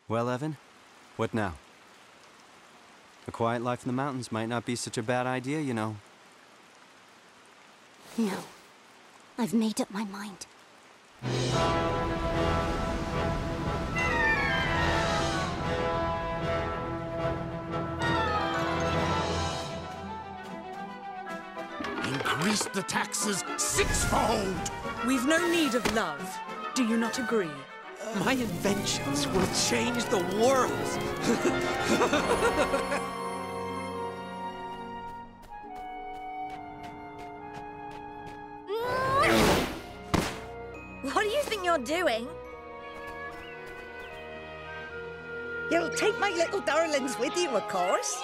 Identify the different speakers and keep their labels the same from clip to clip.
Speaker 1: Well, Evan, what now? A quiet life in the mountains might not be such a bad idea, you know.
Speaker 2: No. I've made up my mind.
Speaker 3: Increase the taxes sixfold!
Speaker 4: We've no need of love. Do you not agree?
Speaker 3: My inventions will change the world!
Speaker 5: What do you think you're doing? You'll take my little darlings with you, of course.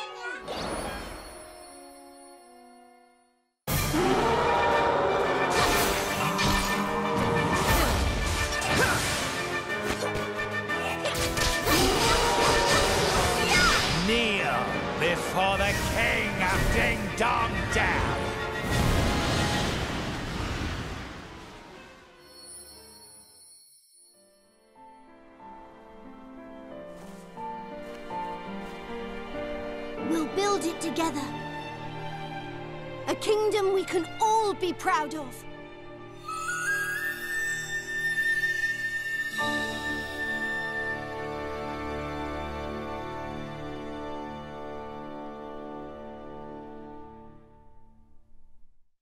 Speaker 6: Kneel before the king of Ding Dong Down.
Speaker 2: We'll build it together. A kingdom we can all be proud of.